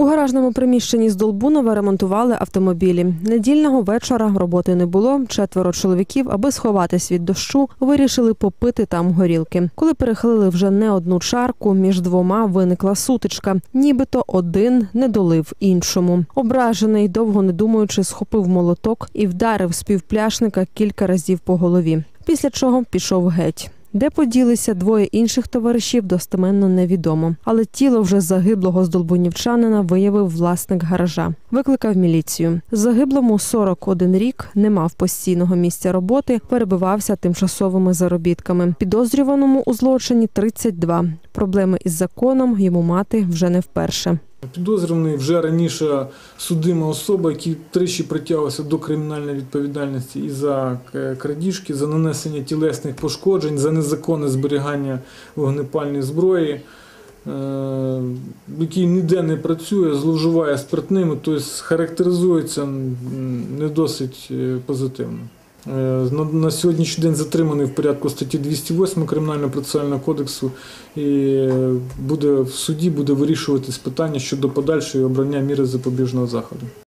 гаражному приміщенні Здолбунова ремонтували автомобілі. Недільного вечора роботи не було. 4 чоловіків, аби сховатись від дощу, вирішили попити там горілки. Коли перехилили вже не одну чарку, між двома виникла сутичка. Нібито один не долив іншому. Ображений, довго не думаючи, схопив молоток і вдарив співпляшника кілька разів по голові. Після чого пішов геть. Де поділися 2 інших товаришів, достеменно невідомо. Але тіло вже загиблого здолбунівчанина виявив власник гаража. Викликав міліцію. Загиблому 41 рік, не мав постійного місця роботи, перебивався тимчасовими заробітками. Підозрюваному у злочині 32. Проблеми із законом йому мати вже не вперше. Підозрюваний вже раніше судима особа, які тричі притягувалися до кримінальної відповідальності і за крадіжки, за нанесення тілесних пошкоджень, за незаконне зберігання вогнепальної зброї, який ніде не працює, зловживає спиртними, тобто характеризується не досить позитивно. На сьогоднішній день затриманий в порядку статті 208 Кримінального процесуального кодексу і в суді буде вирішуватись питання щодо подальшого обрання міри запобіжного заходу.